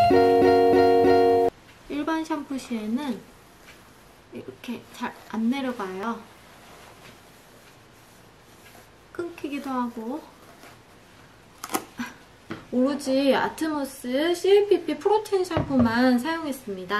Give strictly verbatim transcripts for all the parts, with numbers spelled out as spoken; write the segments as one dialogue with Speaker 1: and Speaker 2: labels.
Speaker 1: 일반 샴푸 시에는 이렇게 잘 안 내려가요. 끊기기도 하고. 오로지 아트모스 씨엘피피 프로틴 샴푸만 사용했습니다.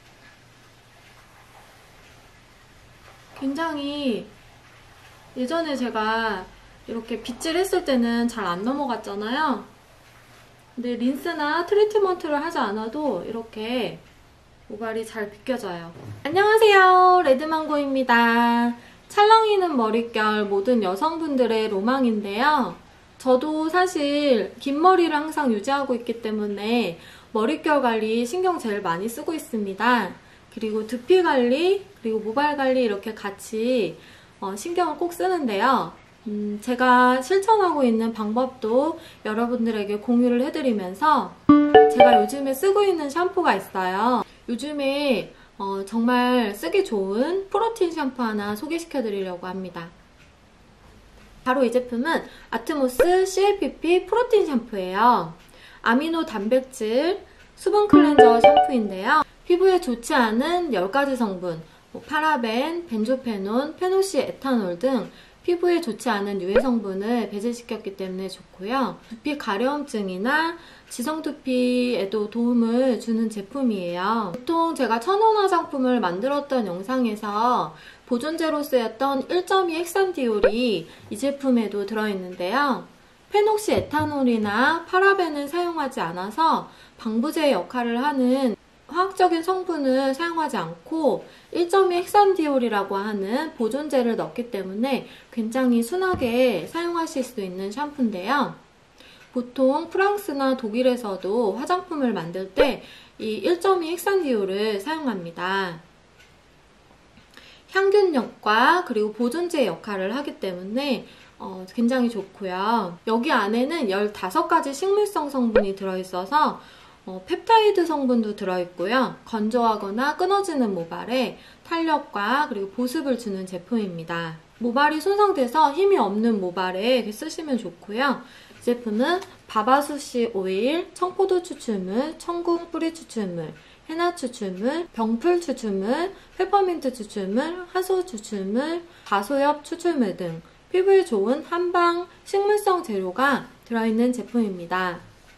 Speaker 1: 굉장히 예전에 제가 이렇게 빗질 했을 때는 잘 안 넘어갔잖아요. 근데 린스나 트리트먼트를 하지 않아도 이렇게 모발이 잘 빗겨져요. 안녕하세요, 레드망고입니다. 찰랑이는 머릿결 모든 여성분들의 로망인데요. 저도 사실 긴 머리를 항상 유지하고 있기 때문에 머릿결 관리 신경 제일 많이 쓰고 있습니다. 그리고 두피 관리, 그리고 모발 관리 이렇게 같이 어, 신경을 꼭 쓰는데요. 음, 제가 실천하고 있는 방법도 여러분들에게 공유를 해드리면서 제가 요즘에 쓰고 있는 샴푸가 있어요. 요즘에 어, 정말 쓰기 좋은 프로틴 샴푸 하나 소개시켜 드리려고 합니다. 바로 이 제품은 아트모스 씨엘피피 프로틴 샴푸예요. 아미노 단백질 수분 클렌저 샴푸인데요. 피부에 좋지 않은 열 가지 성분, 뭐 파라벤, 벤조페논, 페노시 에탄올 등 피부에 좋지 않은 유해 성분을 배제시켰기 때문에 좋고요. 두피 가려움증이나 지성 두피에도 도움을 주는 제품이에요. 보통 제가 천연 화장품을 만들었던 영상에서 보존제로 쓰였던 일 점 이 헥산디올이 이 제품에도 들어있는데요. 페녹시 에탄올이나 파라벤을 사용하지 않아서 방부제 역할을 하는 화학적인 성분을 사용하지 않고 일 점 이 헥산디올이라고 하는 보존제를 넣기 때문에 굉장히 순하게 사용하실 수 있는 샴푸인데요. 보통 프랑스나 독일에서도 화장품을 만들 때 이 일 점 이 헥산디올을 사용합니다. 향균력과 그리고 보존제 역할을 하기 때문에 어, 굉장히 좋고요. 여기 안에는 열다섯 가지 식물성 성분이 들어있어서 어, 펩타이드 성분도 들어있고요. 건조하거나 끊어지는 모발에 탄력과 그리고 보습을 주는 제품입니다. 모발이 손상돼서 힘이 없는 모발에 쓰시면 좋고요. 이 제품은 바바수씨 오일, 청포도 추출물, 청궁 뿌리 추출물, 해나 추출물, 병풀 추출물, 페퍼민트 추출물, 하소 추출물, 가소엽 추출물 등 피부에 좋은 한방 식물성 재료가 들어있는 제품입니다.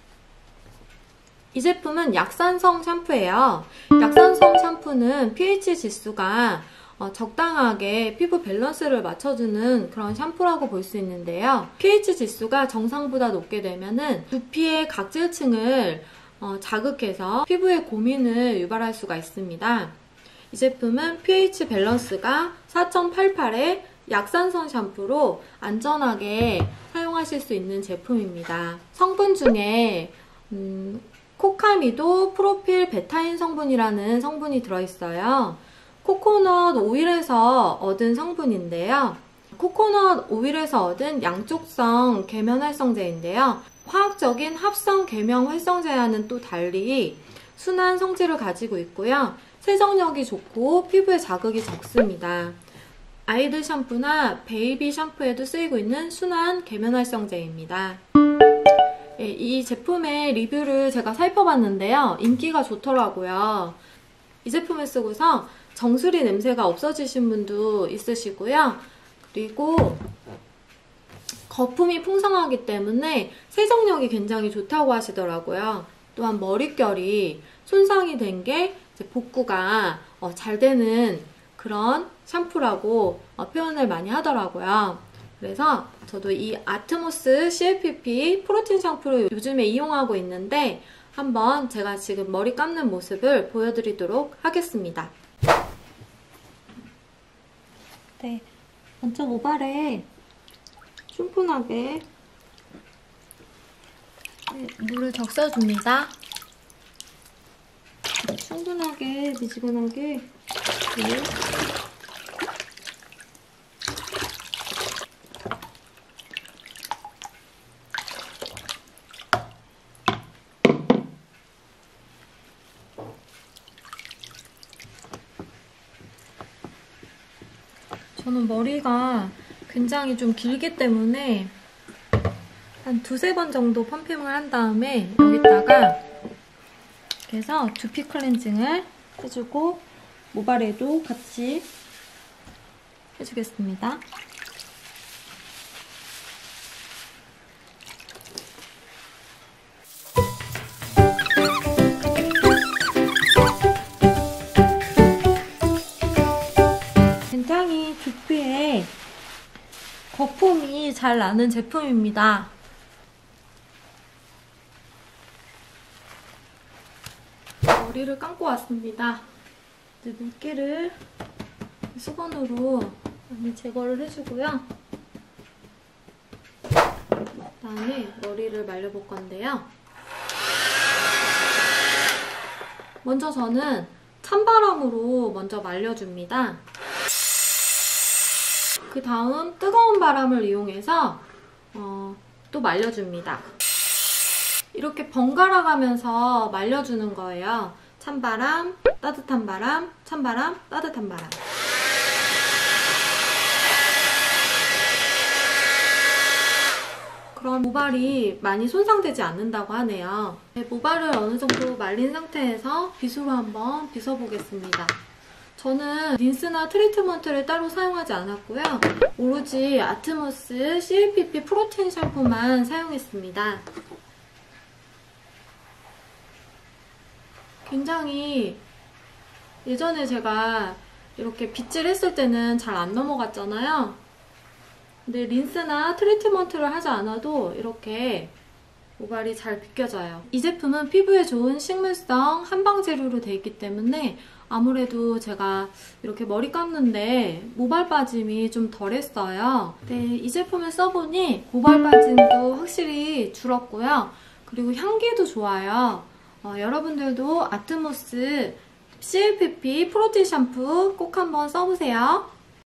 Speaker 1: 이 제품은 약산성 샴푸예요. 약산성 샴푸는 피에이치 지수가 어, 적당하게 피부 밸런스를 맞춰주는 그런 샴푸라고 볼 수 있는데요. 피에이치 지수가 정상보다 높게 되면은 두피의 각질층을 어, 자극해서 피부에 고민을 유발할 수가 있습니다. 이 제품은 피에이치 밸런스가 사 점 팔팔의 약산성 샴푸로 안전하게 사용하실 수 있는 제품입니다. 성분 중에 음, 코카미도 프로필 베타인 성분이라는 성분이 들어있어요. 코코넛 오일에서 얻은 성분인데요. 코코넛 오일에서 얻은 양쪽성 계면 활성제인데요. 화학적인 합성 계면 활성제와는 또 달리 순한 성질을 가지고 있고요. 세정력이 좋고 피부에 자극이 적습니다. 아이들 샴푸나 베이비 샴푸에도 쓰이고 있는 순한 계면 활성제입니다. 예, 이 제품의 리뷰를 제가 살펴봤는데요. 인기가 좋더라고요. 이 제품을 쓰고서 정수리 냄새가 없어지신 분도 있으시고요. 그리고 거품이 풍성하기 때문에 세정력이 굉장히 좋다고 하시더라고요. 또한 머릿결이 손상이 된 게 복구가 어, 잘 되는 그런 샴푸라고 어, 표현을 많이 하더라고요. 그래서 저도 이 아트모스 씨엘피피 프로틴 샴푸를 요즘에 이용하고 있는데 한번 제가 지금 머리 감는 모습을 보여드리도록 하겠습니다. 네, 먼저 모발에 슌푼하게 물을 적셔줍니다. 충분하게 미지근하게 물. 저는 머리가 굉장히 좀 길기 때문에 한 두세 번 정도 펌핑을 한 다음에 여기다가 이렇게 해서 두피 클렌징을 해주고 모발에도 같이 해주겠습니다. 굉장히 두피에 거품이 잘 나는 제품입니다. 머리를 감고 왔습니다. 이제 물기를 수건으로 많이 제거를 해주고요. 그다음에 머리를 말려볼 건데요. 먼저 저는 찬바람으로 먼저 말려줍니다. 그 다음 뜨거운 바람을 이용해서 어, 또 말려줍니다. 이렇게 번갈아 가면서 말려주는 거예요. 찬바람, 따뜻한 바람, 찬바람, 따뜻한 바람. 그럼 모발이 많이 손상되지 않는다고 하네요. 모발을 어느 정도 말린 상태에서 빗으로 한번 빗어보겠습니다. 저는 린스나 트리트먼트를 따로 사용하지 않았고요. 오로지 아트모스 씨엘피피 프로틴 샴푸만 사용했습니다. 굉장히 예전에 제가 이렇게 빗질 했을 때는 잘 안 넘어갔잖아요. 근데 린스나 트리트먼트를 하지 않아도 이렇게 모발이 잘 벗겨져요. 이 제품은 피부에 좋은 식물성 한방 재료로 되어 있기 때문에 아무래도 제가 이렇게 머리 감는데 모발 빠짐이 좀 덜했어요. 근데 이 제품을 써보니 모발 빠짐도 확실히 줄었고요. 그리고 향기도 좋아요. 어, 여러분들도 아트모스 씨엘피피 프로틴 샴푸 꼭 한번 써보세요.